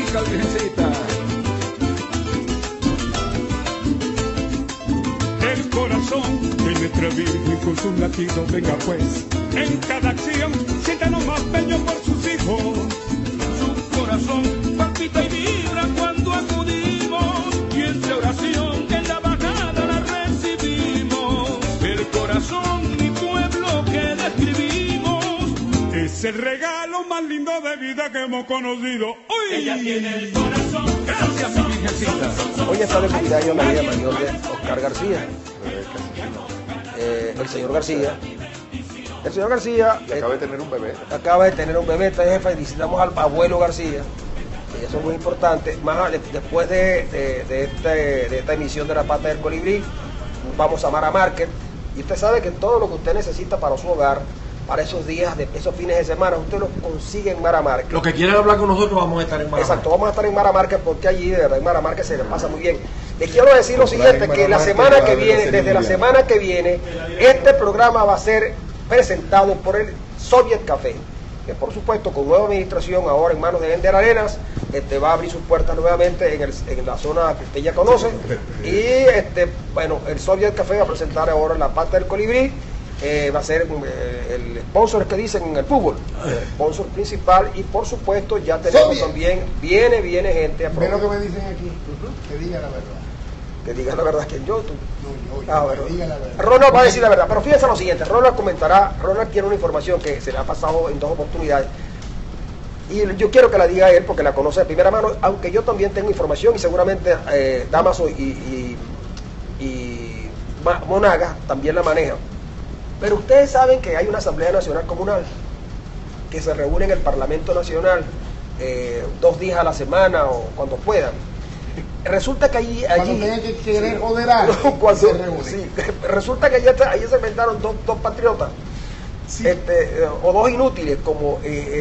música, virgencita. El corazón de nuestra Virgen con sus latidos, venga pues, en cada acción sienta lo más bello por sus hijos. Su corazón palpita y vibra cuando acudimos, y entre oración en la bajada la recibimos. El corazón, mi pueblo que describimos, es el regalo más lindo de vida que hemos conocido. ¡Uy! Ella tiene el corazón. Gracias, mi virgencita. Hoy está de cumpleaños la vida mayor de Oscar García. El señor García. El señor García acaba de tener un bebé. Acaba de tener un bebé. Entonces felicitamos al abuelo García. Y eso es muy importante. Después de esta emisión de La Pata del Colibrí, vamos a Mara Market. Y usted sabe que todo lo que usted necesita para su hogar, para esos días, esos fines de semana, usted lo consigue en Mara Market. Los que quieran hablar con nosotros vamos a estar en Mara Exacto, Market. vamos a estar en Mara Market porque allí de verdad en Mara Market se le pasa muy bien. Les quiero decir lo siguiente, que la semana que viene, desde la semana que viene, este programa va a ser presentado por el Soviet Café, que por supuesto con nueva administración ahora en manos de Ender Arenas, va a abrir sus puertas nuevamente en la zona que usted ya conoce. Y bueno, el Soviet Café va a presentar ahora La Pata del Colibrí. Va a ser el sponsor que dicen en el fútbol, el sponsor principal, y por supuesto ya tenemos también, viene gente a probar. Ve lo que me dicen aquí, que diga la verdad. Que diga la verdad, que yo, tú. No, yo, que diga la verdad. Ronald va a decir la verdad, pero fíjense lo siguiente, Ronald quiere una información que se le ha pasado en 2 oportunidades, y yo quiero que la diga él porque la conoce de primera mano, aunque yo también tengo información y seguramente Damaso y Monaga también la manejan. Pero ustedes saben que hay una Asamblea Nacional Comunal que se reúne en el Parlamento Nacional 2 días a la semana o cuando puedan. Resulta que allí cuando tengan que querer joder algo, se reúnen. Sí, resulta que allí se inventaron dos patriotas, sí. O 2 inútiles, como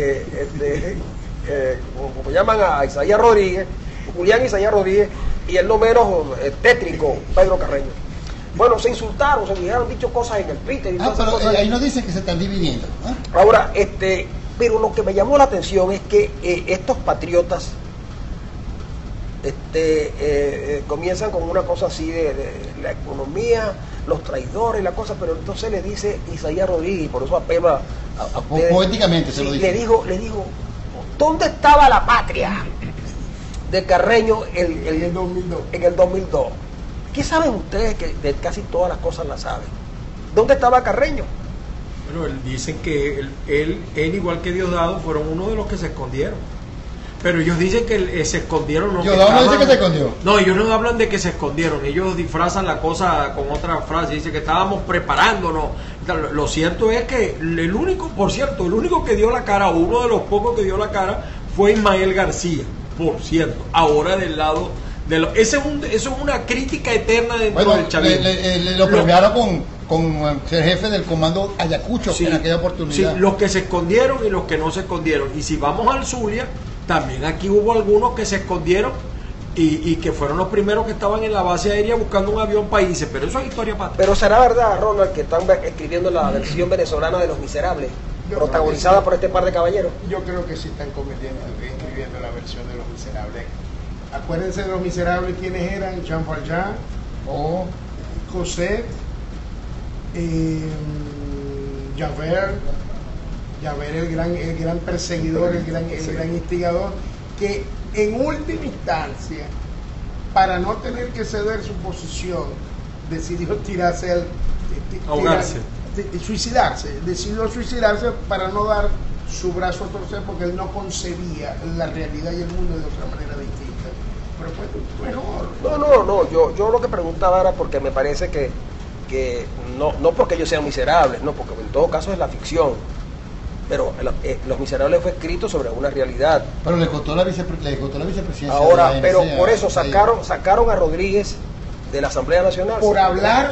llaman a Isaías Rodríguez, Julián Isaías Rodríguez, y el no menos tétrico, Pedro Carreño. Bueno, se insultaron, se dijeron, dicho cosas en el Twitter y todas esas cosas. Ahí no dicen que se están dividiendo, ¿eh? Ahora, pero lo que me llamó la atención es que estos patriotas comienzan con una cosa así de la economía, los traidores, la cosa, pero entonces le dice Isaías Rodríguez, y por eso apela a ustedes. Poéticamente se lo dice. Le digo, ¿dónde estaba la patria de Carreño en el 2002? ¿Qué saben ustedes que de casi todas las cosas las saben? ¿Dónde estaba Carreño? Bueno, dicen que él igual que Diosdado fueron uno de los que se escondieron. Pero ellos dicen que se escondieron. No, Diosdado no dice que se escondió. No, ellos no hablan de que se escondieron. Ellos disfrazan la cosa con otra frase. Dicen que estábamos preparándonos. Lo cierto es que el único que dio la cara, uno de los pocos que dio la cara, fue Ismael García. Por cierto, ahora del lado... eso es una crítica eterna dentro del chavismo. Lo premiaron con ser jefe del comando Ayacucho, sí, en aquella oportunidad. Sí, los que se escondieron y los que no se escondieron. Y si vamos al Zulia, también aquí hubo algunos que se escondieron y que fueron los primeros que estaban en la base aérea buscando un avión países. Pero eso es historia patria. Pero será verdad, Ronald, que están escribiendo la versión venezolana de Los Miserables, protagonizada por este par de caballeros. Yo creo que sí están escribiendo la versión de Los Miserables. Acuérdense de Los Miserables, ¿quiénes eran? Jean Valjean, Cosette, Javert, el gran perseguidor, el gran instigador, que en última instancia, para no tener que ceder su posición, decidió decidió suicidarse para no dar su brazo a torcer, porque él no concebía la realidad y el mundo de otra manera distinta. Pero fue mejor. No, yo lo que preguntaba era porque me parece que no porque ellos sean miserables, no, porque en todo caso es la ficción, pero Los Miserables fue escrito sobre una realidad. Pero le costó la vicepresidencia. Ahora, pero por eso sacaron a Rodríguez de la Asamblea Nacional. Por hablar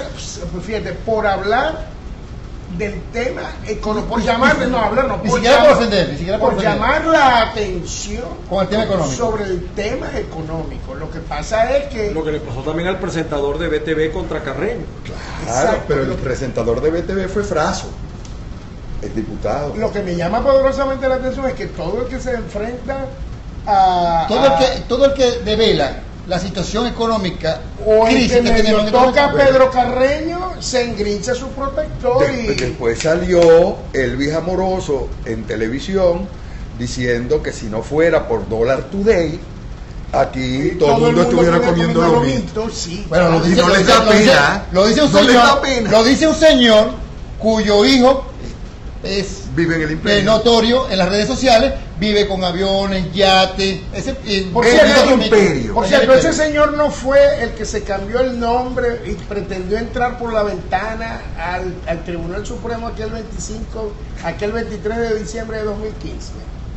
del tema económico, por llamarle, por llamar la atención con el tema económico, sobre el tema económico. Lo que pasa es que lo que le pasó también al presentador de BTV contra Carreño. Claro, exacto, pero el presentador de BTV fue Fraso, el diputado. Lo que me llama poderosamente la atención es que todo el que se enfrenta todo el que devela la situación económica o el crisis que que medio tenemos toca a en este Pedro Carreño se engrincha su protector Después salió Elvis Amoroso en televisión diciendo que si no fuera por Dollar Today, aquí todo el mundo estuviera comiendo lo mismo. Sí. Bueno, lo dice, no les da pena. lo dice un No les señor, da pena. lo dice un señor cuyo hijo vive en el imperio. es notorio en las redes sociales, vive con aviones, yates, Por En cierto, el imperio. Por cierto, ese señor no fue el que se cambió el nombre y pretendió entrar por la ventana al Tribunal Supremo aquel 23 de diciembre de 2015.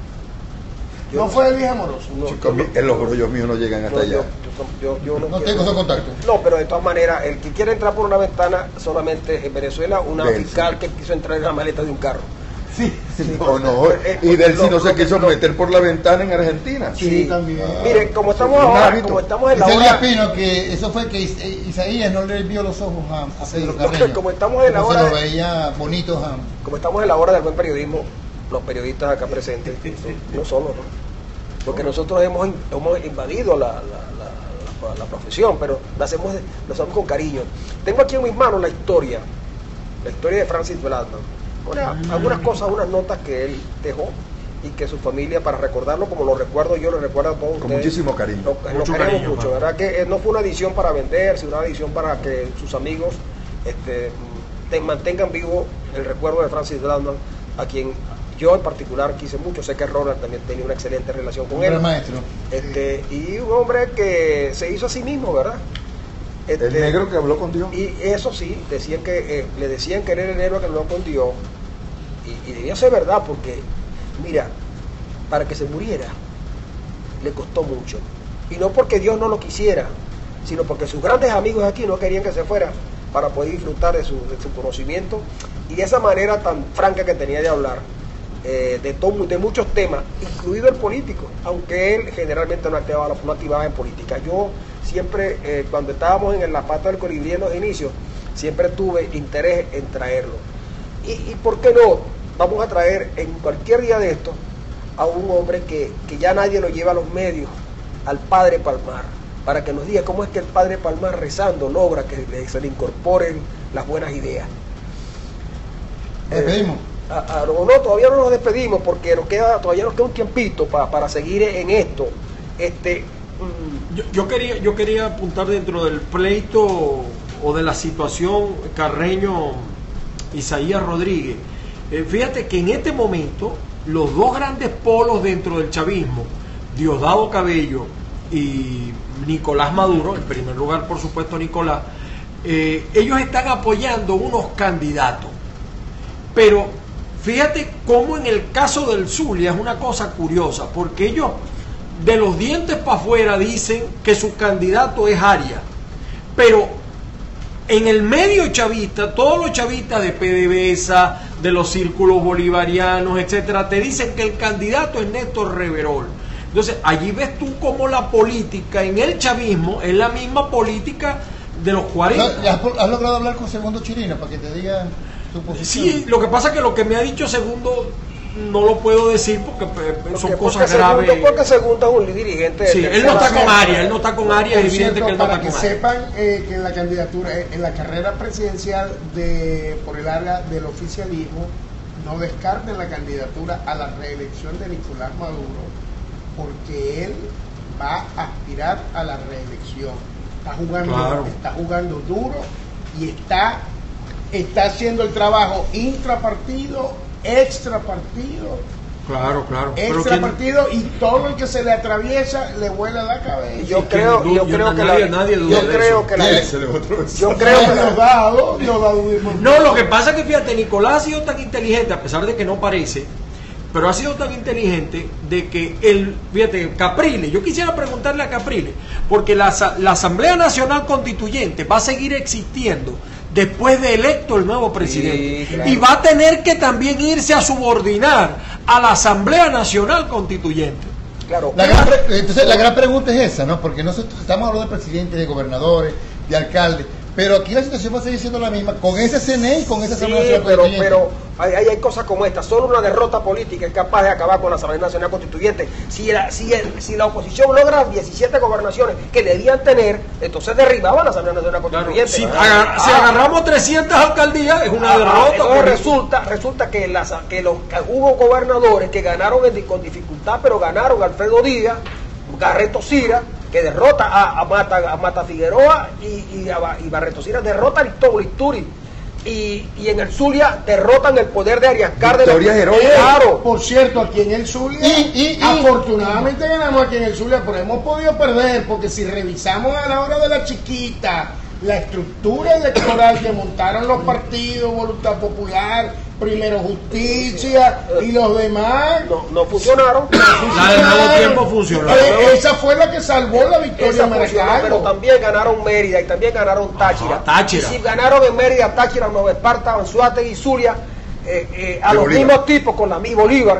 No fue Elvis Amoroso. No, Chicos, los brollos míos no llegan hasta allá. yo no No quiero. tengo esos contactos. No, pero de todas maneras, el que quiere entrar por una ventana, solamente en Venezuela, una Del fiscal que quiso entrar en la maleta de un carro. Sí. No. Y del si no se quiso meter por la ventana en Argentina. Sí, también. Miren, como estamos Un ahora, hábito. como estamos en la Dice hora, Elías Pino que eso fue que Isaías no le vio los ojos a Pedro Carreño. como estamos en la Como se hora lo de- veía bonitos a... como estamos en la hora del buen periodismo, los periodistas acá presentes, no somos, ¿no? Porque nosotros hemos invadido la profesión, pero lo hacemos con cariño. Tengo aquí en mis manos la historia de Francis Blandman. Algunas cosas, unas notas que él dejó y que su familia, para recordarlo como lo recuerdo yo, lo recuerdo a todos Con ustedes. muchísimo cariño. Lo Mucho queremos cariño, mucho, Juan. ¿verdad? Que no fue una edición para vender, sino una edición para que sus amigos mantengan vivo el recuerdo de Francis Blandman, a quien yo en particular quise mucho. Sé que Ronald también tenía una excelente relación con Un él. gran maestro. Y un hombre que se hizo a sí mismo, ¿verdad? El negro que habló con Dios. Y eso sí, decían que le decían que era el negro que habló con Dios. Y debía ser verdad, porque, mira, para que se muriera, le costó mucho. Y no porque Dios no lo quisiera, sino porque sus grandes amigos aquí no querían que se fuera para poder disfrutar de su conocimiento y de esa manera tan franca que tenía de hablar. De muchos temas, incluido el político, aunque él generalmente no activaba en política. Yo siempre, cuando estábamos en la pata del colibrí en los inicios, siempre tuve interés en traerlo. Y ¿por qué no? Vamos a traer en cualquier día de estos a un hombre que ya nadie lo lleva a los medios, al padre Palmar, para que nos diga cómo es que el padre Palmar, rezando, logra que se le incorporen las buenas ideas. Despedimos. No, todavía no nos despedimos porque todavía nos queda un tiempito para seguir en esto. Yo quería apuntar dentro del pleito o de la situación Carreño-Isaías Rodríguez. Fíjate que en este momento los dos grandes polos dentro del chavismo, Diosdado Cabello y Nicolás Maduro, en primer lugar por supuesto Nicolás, ellos están apoyando unos candidatos, pero fíjate cómo en el caso del Zulia es una cosa curiosa, porque ellos de los dientes para afuera dicen que su candidato es Arias, pero en el medio chavista, todos los chavistas de PDVSA, de los círculos bolivarianos, etcétera, te dicen que el candidato es Néstor Reverol. Entonces, allí ves tú cómo la política en el chavismo es la misma política de los 40. ¿Has logrado hablar con Segundo Chirino para que te diga su posición? Sí, lo que pasa es que lo que me ha dicho Segundo no lo puedo decir porque son cosas graves. Porque Segundo es un dirigente. Sí, él no está con Arias, él no está con Arias, es evidente que él no para está que con Arias. sepan que en la candidatura, en la carrera presidencial por el área del oficialismo, no descarten la candidatura a la reelección de Nicolás Maduro, porque él va a aspirar a la reelección. Está jugando duro y está haciendo el trabajo intrapartido, extrapartido, partido, y todo el que se le atraviesa le vuela la cabeza. Yo creo que No, lo que pasa es que fíjate, Nicolás ha sido tan inteligente, a pesar de que no parece, pero ha sido tan inteligente de que fíjate, Capriles, yo quisiera preguntarle a Capriles, porque la Asamblea Nacional Constituyente va a seguir existiendo después de electo el nuevo presidente, sí, claro. Y va a tener que también irse a subordinar a la Asamblea Nacional Constituyente. Claro. Entonces la gran pregunta es esa, ¿no? Porque nosotros estamos hablando de presidentes, de gobernadores, de alcaldes, Pero aquí la situación va a seguir siendo la misma, con ese CNE y con esa Sí, Asamblea Nacional pero Constituyente. hay cosas como esta. Solo una derrota política es capaz de acabar con la Asamblea Nacional Constituyente. Si la oposición logra 17 gobernaciones que debían tener, entonces derribaban la Asamblea Nacional Constituyente. Si agarramos 300 alcaldías, es una derrota. Entonces resulta que hubo gobernadores que ganaron con dificultad, pero ganaron Alfredo Díaz, Barreto Sira, que derrota a Mata Figueroa, y Barreto Sira derrota a Listuri, y en el Zulia derrotan el poder de Arias Cárdenas. Victorias heroicas. Claro. Por cierto, aquí en el Zulia, afortunadamente ganamos aquí en el Zulia, pero hemos podido perder, porque si revisamos a la hora de la chiquita, la estructura electoral que montaron los partidos, Voluntad Popular, Primero Justicia y los demás, no funcionaron. La de Nuevo Tiempo funcionó. Esa fue la que salvó la victoria de Maracaibo. Pero también ganaron Mérida y también ganaron Táchira. Táchira. Y si ganaron en Mérida, Táchira, Nueva Esparta, Anzoátegui y Zulia, a los Bolívar. mismos tipos, con las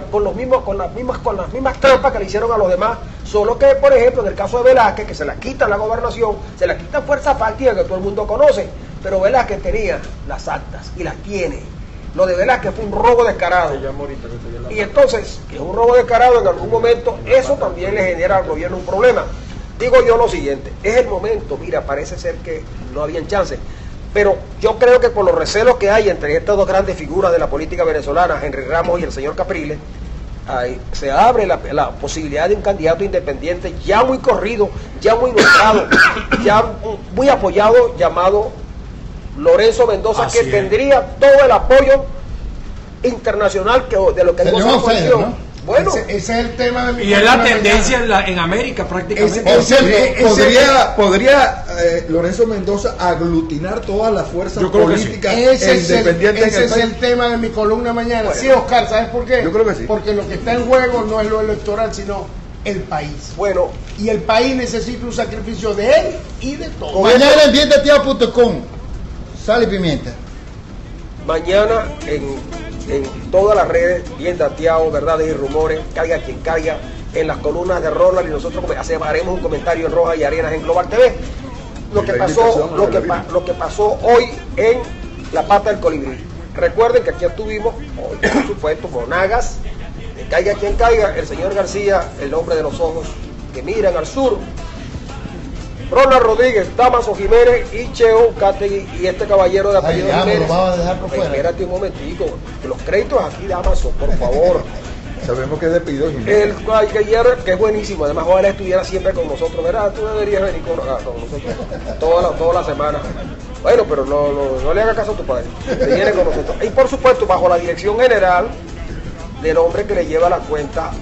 mismas trampas que le hicieron a los demás, solo que, por ejemplo, en el caso de Velázquez, que se la quitan la gobernación, se la quitan fuerza fáctica que todo el mundo conoce, pero Velázquez tenía las actas y las tiene. Lo de Velázquez fue un robo descarado. Y entonces, que es un robo descarado, en algún momento eso también le genera al gobierno un problema. Digo yo lo siguiente, es el momento, mira, parece ser que no habían chance, pero yo creo que por los recelos que hay entre estas dos grandes figuras de la política venezolana, Henry Ramos y el señor Capriles, se abre la posibilidad de un candidato independiente ya muy corrido, ya muy nombrado, ya muy apoyado, llamado Lorenzo Mendoza, Así que es. tendría todo el apoyo internacional de lo que Señor goza la González, oposición. ¿no? Bueno, ese es el tema de mi Y es la columna tendencia mañana. en América prácticamente. Por cierto, ese- podría Lorenzo Mendoza aglutinar todas las fuerzas Yo creo que sí. políticas Ese e es, el, independientes ese en el es país. el tema de mi columna mañana. Bueno. Sí, Oscar, ¿sabes por qué? Yo creo que sí. Porque lo que está en juego no es lo electoral, sino el país. bueno, Y el país necesita un sacrificio de él y de todos. Mañana en biendateado.com, sal y pimienta. mañana en todas las redes, bien dateado, verdades y rumores, caiga quien caiga, en las columnas de Ronald, y nosotros haremos un comentario en Rojas y Arenas en Global TV. Lo que La pasó, invitación, lo que pasó hoy en La Pata del Colibrí. Recuerden que aquí estuvimos, hoy, por supuesto, Monagas, de caiga quien caiga, el señor García, el hombre de los ojos que miran al sur, Ronald Rodríguez, Damaso Jiménez y Cheo Cátegui, y este caballero de apellido Ay, ya, me lo Jiménez. vas a dejar por fuera. Espérate un momentico, que los créditos aquí, Damaso, por favor. Sabemos que es de Pido Jiménez. El caballero, que es buenísimo, además ojalá estuviera siempre con nosotros, ¿verdad? Tú deberías venir con nosotros toda la semana. Bueno, pero no le hagas caso a tu padre, se viene con nosotros. Y por supuesto, bajo la dirección general del hombre que le lleva la cuenta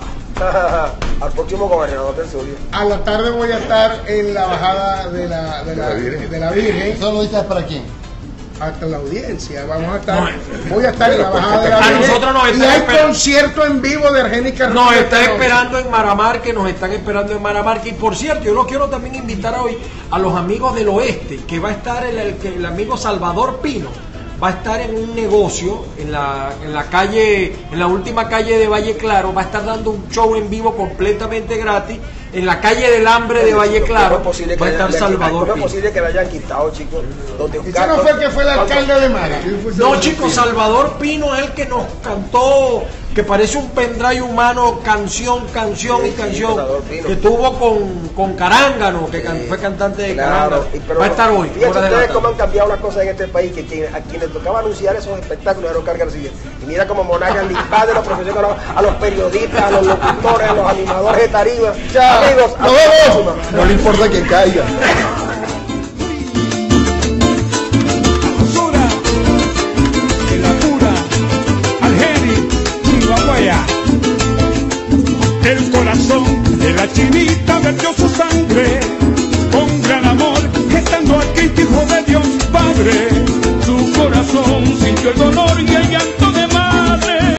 al próximo gobernador del Zulia. A la tarde voy a estar en la bajada de la Virgen. ¿Eso lo dices para quién? Hasta la audiencia, vamos a estar, voy a estar en la bajada de la A Virgen. nosotros nos y están hay esperando. concierto en vivo de Argénica Nos Rodríguez está esta noche. esperando en Maramarque, nos están esperando en Maramarque. Y por cierto, yo los quiero también invitar hoy a los amigos del oeste, que va a estar el amigo Salvador Pino, va a estar en un negocio en la calle, en la última calle de Valle Claro, va a estar dando un show en vivo completamente gratis en la calle del Hambre de Valle Claro. ¿Cómo es posible Va a estar Salvador ¿Cómo es Pino. posible que le hayan quitado, chicos? Donde Ese no fue el que fue el alcalde de Mara. No, chicos, Salvador Pino es el que nos cantó, que parece un pendrive humano, canción, Sí, Salvador Pino. que tuvo con Carángano, que fue cantante de Claro, Carángano. Va a estar hoy. Fíjense hora de la ustedes tarde. cómo han cambiado las cosas en este país, que a quienes tocaba anunciar esos espectáculos era Oscar García. Y mira cómo Monagas le invade la profesión a los periodistas, a los locutores, a los animadores de tarima. Amigos, hasta la próxima. No le importa que caiga. Sura, de la pura, Argeni, Chihuahua. El corazón de la chinita vertió su sangre, con gran amor, estando aquí hijo de Dios Padre. Su corazón sintió el dolor y